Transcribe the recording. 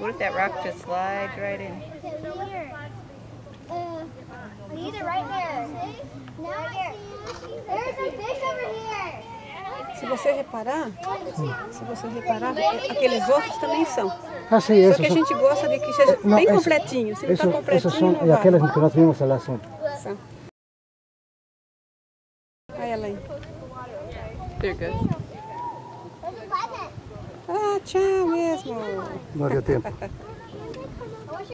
What if that rock just slides right in? Either right there. There's a fish over here. Se você reparar, aqueles outros também são. Ah, sim, Só que a gente gosta de que seja bem completinho. Se não está completinho, não e vai. aquelas que nós vimos lá são. Olha ela aí. They're good. Ah, tchau mesmo. Não deu tempo.